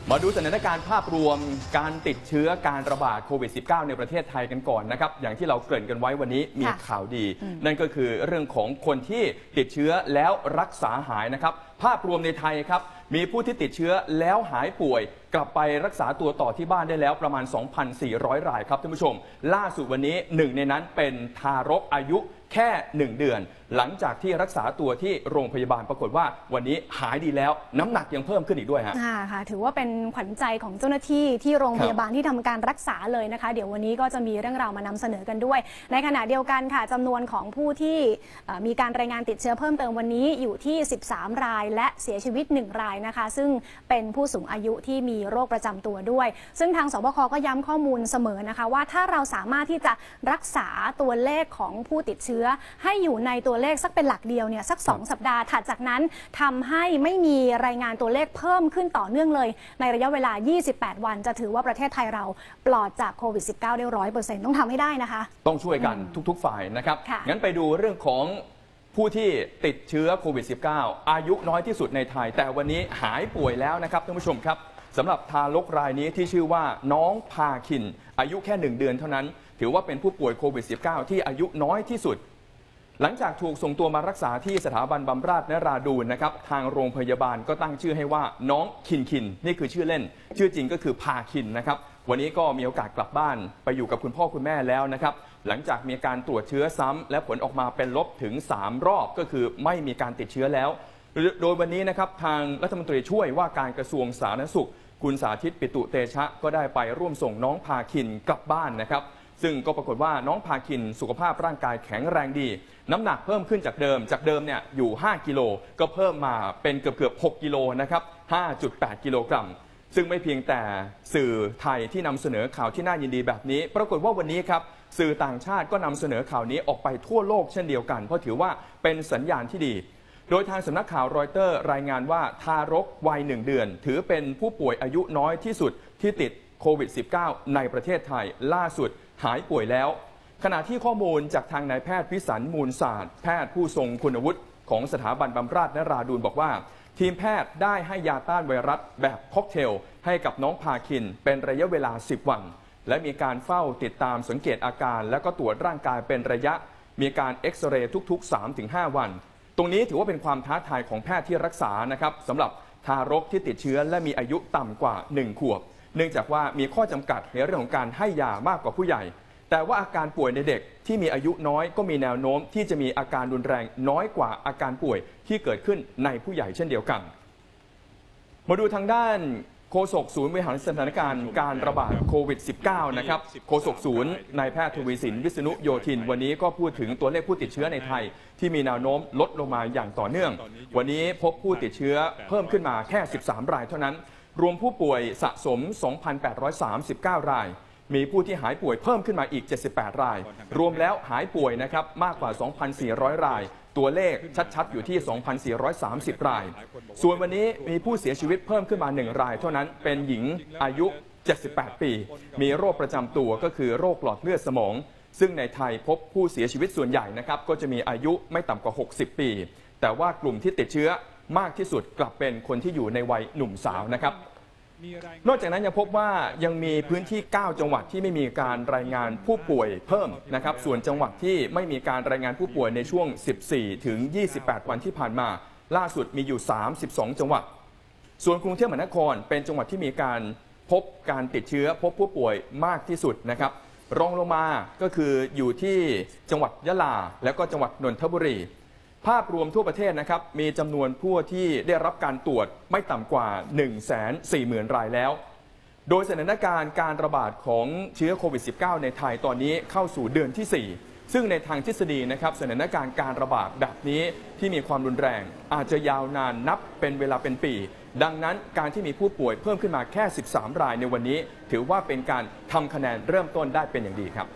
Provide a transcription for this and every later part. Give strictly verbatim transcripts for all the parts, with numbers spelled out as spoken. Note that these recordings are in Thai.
มาดูสถานการณ์ภาพรวมการติดเชื้อการระบาดโควิด สิบเก้า ในประเทศไทยกันก่อนนะครับอย่างที่เราเกริ่นกันไว้วันนี้มีข่าวดีนั่นก็คือเรื่องของคนที่ติดเชื้อแล้วรักษาหายนะครับภาพรวมในไทยครับมีผู้ที่ติดเชื้อแล้วหายป่วยกลับไปรักษาตัวต่อที่บ้านได้แล้วประมาณ สองพันสี่ร้อย รายครับท่านผู้ชมล่าสุดวันนี้หนึ่งในนั้นเป็นทารกอายุแค่หนึ่งเดือนหลังจากที่รักษาตัวที่โรงพยาบาลปรากฏว่าวันนี้หายดีแล้วน้ำหนักยังเพิ่มขึ้นอีกด้วยฮะค่ะถือว่าเป็นขวัญใจของเจ้าหน้าที่ที่โรงพยาบาลที่ทำการรักษาเลยนะคะเดี๋ยววันนี้ก็จะมีเรื่องราวมานำเสนอกันด้วยในขณะเดียวกันค่ะจำนวนของผู้ที่มีการรายงานติดเชื้อเพิ่มเติมวันนี้อยู่ที่สิบสามรายและเสียชีวิตหนึ่งรายนะคะซึ่งเป็นผู้สูงอายุที่มีโรคประจำตัวด้วยซึ่งทางสบคก็ย้ำข้อมูลเสมอนะคะว่าถ้าเราสามารถที่จะรักษาตัวเลขของผู้ติดเชื้อให้อยู่ในตัวเลขสักเป็นหลักเดียวเนี่ยสักสองสัปดาห์ถัดจากนั้นทำให้ไม่มีรายงานตัวเลขเพิ่มขึ้นต่อเนื่องเลยในระยะเวลายี่สิบแปดวันจะถือว่าประเทศไทยเราปลอดจากโควิด สิบเก้า ได้ ร้อยเปอร์เซ็นต์ ต้องทำให้ได้นะคะต้องช่วยกันทุกๆฝ่ายนะครับงั้นไปดูเรื่องของผู้ที่ติดเชื้อโควิด สิบเก้า อายุน้อยที่สุดในไทยแต่วันนี้หายป่วยแล้วนะครับท่านผู้ชมครับสำหรับทารกรายนี้ที่ชื่อว่าน้องพาคินอายุแค่หนึ่งเดือนเท่านั้นถือว่าเป็นผู้ป่วยโควิด สิบเก้า ที่อายุน้อยที่สุดหลังจากถูกส่งตัวมารักษาที่สถาบันบำราศนราดูนนะครับทางโรงพยาบาลก็ตั้งชื่อให้ว่าน้องคินคินนี่คือชื่อเล่นชื่อจริงก็คือพาคินนะครับวันนี้ก็มีโอกาสกลับบ้านไปอยู่กับคุณพ่อคุณแม่แล้วนะครับหลังจากมีการตรวจเชื้อซ้ำและผลออกมาเป็นลบถึงสามรอบก็คือไม่มีการติดเชื้อแล้วโดยวันนี้นะครับทางรัฐมนตรีช่วยว่าการกระทรวงสาธารณสุขคุณสาธิตปิตุเตชะก็ได้ไปร่วมส่งน้องพาคินกลับบ้านนะครับซึ่งก็ปรากฏว่าน้องพาคินสุขภาพร่างกายแข็งแรงดีน้ำหนักเพิ่มขึ้นจากเดิมจากเดิมเนี่ยอยู่ห้ากิโลก็เพิ่มมาเป็นเกือบเกือบหกกิโลนะครับ ห้าจุดแปด กิโลกรัมซึ่งไม่เพียงแต่สื่อไทยที่นำเสนอข่าวที่น่ายินดีแบบนี้ปรากฏว่าวันนี้ครับสื่อต่างชาติก็นำเสนอข่าวนี้ออกไปทั่วโลกเช่นเดียวกันเพราะถือว่าเป็นสัญญาณที่ดีโดยทางสำนักข่าวรอยเตอร์รายงานว่าทารกวัยหนึ่งเดือนถือเป็นผู้ป่วยอายุน้อยที่สุดที่ติดโควิด สิบเก้า ในประเทศไทยล่าสุดหายป่วยแล้วขณะที่ข้อมูลจากทางนายแพทย์พิสันมูลศาสตร์แพทย์ผู้ทรงคุณวุฒิของสถาบันบำราศนราดูนบอกว่าทีมแพทย์ได้ให้ยาต้านไวรัสแบบค็อกเทลให้กับน้องพาคินเป็นระยะเวลาสิบวันและมีการเฝ้าติดตามสังเกตอาการและก็ตรวจร่างกายเป็นระยะมีการเอ็กซเรย์ทุกๆ สามถึงห้า วันตรงนี้ถือว่าเป็นความท้าทายของแพทย์ที่รักษานะครับสำหรับทารกที่ติดเชื้อและมีอายุต่ำกว่าหนึ่งขวบเนื่องจากว่ามีข้อจำกัดในเรื่องของการให้ยามากกว่าผู้ใหญ่แต่ว่าอาการป่วยในเด็กที่มีอายุน้อยก็มีแนวโน้มที่จะมีอาการรุนแรงน้อยกว่าอาการป่วยที่เกิดขึ้นในผู้ใหญ่เช่นเดียวกันมาดูทางด้านโฆษกศูนย์บริหารสถานการณ์การระบาดโควิด สิบเก้า นะครับโฆษกศูนย์นายแพทย์ทวีสินวิษณุโยธินวันนี้ก็พูดถึงตัวเลขผู้ติดเชื้อในไทยที่มีแนวโน้มลดลงมาอย่างต่อเนื่องวันนี้พบผู้ติดเชื้อเพิ่มขึ้นมาแค่สิบสามรายเท่านั้นรวมผู้ป่วยสะสม สองพันแปดร้อยสามสิบเก้า รายมีผู้ที่หายป่วยเพิ่มขึ้นมาอีกเจ็ดสิบแปดรายรวมแล้วหายป่วยนะครับมากกว่า สองพันสี่ร้อย รายตัวเลขชัดๆอยู่ที่ สองพันสี่ร้อยสามสิบ รายส่วนวันนี้มีผู้เสียชีวิตเพิ่มขึ้นมาหนึ่งรายเท่านั้นเป็นหญิงอายุเจ็ดสิบแปดปีมีโรคประจำตัวก็คือโรคหลอดเลือดสมองซึ่งในไทยพบผู้เสียชีวิตส่วนใหญ่นะครับก็จะมีอายุไม่ต่ำกว่าหกสิบปีแต่ว่ากลุ่มที่ติดเชื้อมากที่สุดกลับเป็นคนที่อยู่ในวัยหนุ่มสาวนะครับนอกจากนั้นยังพบว่ายังมีพื้นที่เก้าจังหวัดที่ไม่มีการรายงานผู้ป่วยเพิ่มนะครับส่วนจังหวัดที่ไม่มีการรายงานผู้ป่วยในช่วงสิบสี่ถึงยี่สิบแปดวันที่ผ่านมาล่าสุดมีอยู่สามสิบสองจังหวัดส่วนกรุงเทพมหานครเป็นจังหวัดที่มีการพบการติดเชื้อพบผู้ป่วยมากที่สุดนะครับรองลงมาก็คืออยู่ที่จังหวัดยะลาและก็จังหวัดนนทบุรีภาพรวมทั่วประเทศนะครับมีจำนวนผู้ที่ได้รับการตรวจไม่ต่ำกว่า หนึ่งแสนสี่หมื่น รายแล้วโดยสถานการณ์การระบาดของเชื้อโควิด สิบเก้า ในไทยตอนนี้เข้าสู่เดือนที่สี่ซึ่งในทางทฤษฎีนะครับสถานการณ์การระบาดแบบนี้ที่มีความรุนแรงอาจจะยาวนานนับเป็นเวลาเป็นปีดังนั้นการที่มีผู้ป่วยเพิ่มขึ้นมาแค่สิบสามรายในวันนี้ถือว่าเป็นการทำคะแนนเริ่มต้นได้เป็นอย่างดีครับ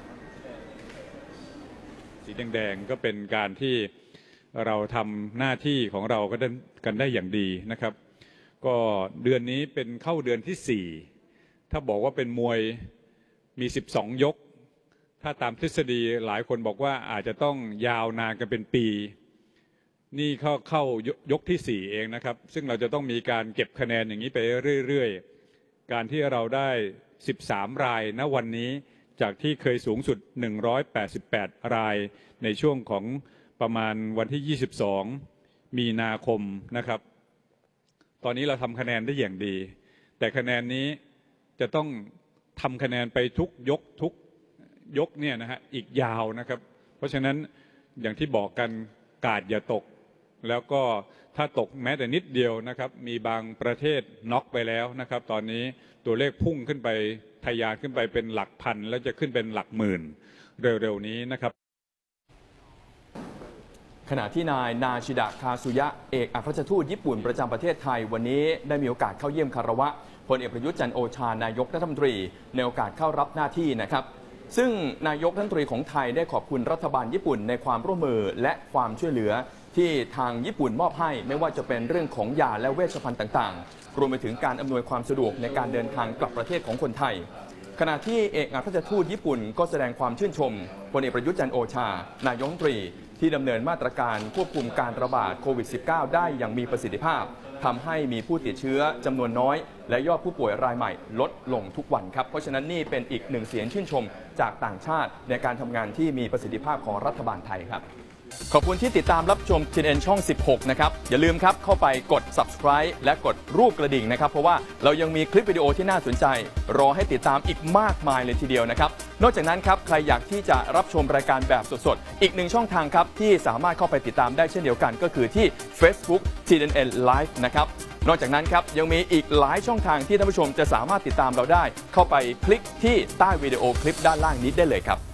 สีแดงๆก็เป็นการที่เราทำหน้าที่ของเราก็ได้กันได้อย่างดีนะครับก็เดือนนี้เป็นเข้าเดือนที่สี่ถ้าบอกว่าเป็นมวยมีสิบสองยกถ้าตามทฤษฎีหลายคนบอกว่าอาจจะต้องยาวนานกันเป็นปีนี่เข้าเข้ายกที่สี่เองนะครับซึ่งเราจะต้องมีการเก็บคะแนนอย่างนี้ไปเรื่อยๆการที่เราได้สิบสามรายณวันนี้จากที่เคยสูงสุดหนึ่งร้อยแปดสิบแปดรายในช่วงของประมาณวันที่ยี่สิบสองมีนาคมนะครับตอนนี้เราทำคะแนนได้อย่างดีแต่คะแนนนี้จะต้องทำคะแนนไปทุกยกทุกยกเนี่ยนะฮะอีกยาวนะครับเพราะฉะนั้นอย่างที่บอกกันกาดอย่าตกแล้วก็ถ้าตกแม้แต่นิดเดียวนะครับมีบางประเทศน็อกไปแล้วนะครับตอนนี้ตัวเลขพุ่งขึ้นไปทะยานขึ้นไปเป็นหลักพันแล้วจะขึ้นเป็นหลักหมื่นเร็วๆนี้นะครับขณะที่นายนาชิดะคาซุยะเอกอัครราชทูตญี่ปุ่นประจำประเทศไทยวันนี้ได้มีโอกาสเข้าเยี่ยมคารวะพลเอกประยุทธ์จันทร์โอชานายกรัฐมนตรีในโอกาสเข้ารับหน้าที่นะครับซึ่งนายกรัฐมนตรีของไทยได้ขอบคุณรัฐบาลญี่ปุ่นในความร่วมมือและความช่วยเหลือที่ทางญี่ปุ่นมอบให้ไม่ว่าจะเป็นเรื่องของยาและเวชภัณฑ์ต่างๆรวมไปถึงการอำนวยความสะดวกในการเดินทางกลับประเทศของคนไทยขณะที่เอกอัครราชทูตญี่ปุ่นก็แสดงความชื่นชมพลเอกประยุทธ์จันทร์โอชานายกรัฐมนตรีที่ดำเนินมาตรการควบคุมการระบาดโควิด สิบเก้า ได้อย่างมีประสิทธิภาพทำให้มีผู้ติดเชื้อจำนวนน้อยและยอดผู้ป่วยรายใหม่ลดลงทุกวันครับเพราะฉะนั้นนี่เป็นอีกหนึ่งเสียงชื่นชมจากต่างชาติในการทำงานที่มีประสิทธิภาพของรัฐบาลไทยครับขอบคุณที่ติดตามรับชม ที เอ็น เอ็น ช่อง สิบหก นะครับอย่าลืมครับเข้าไปกด ซับสไครบ์ และกดรูปกระดิ่งนะครับเพราะว่าเรายังมีคลิปวิดีโอที่น่าสนใจรอให้ติดตามอีกมากมายเลยทีเดียวนะครับนอกจากนั้นครับใครอยากที่จะรับชมรายการแบบสดๆอีกหนึ่งช่องทางครับที่สามารถเข้าไปติดตามได้เช่นเดียวกันก็คือที่ Facebook ที เอ็น เอ็น Live นะครับนอกจากนั้นครับยังมีอีกหลายช่องทางที่ท่านผู้ชมจะสามารถติดตามเราได้เข้าไปคลิกที่ใต้วิดีโอคลิปด้านล่างนี้ได้เลยครับ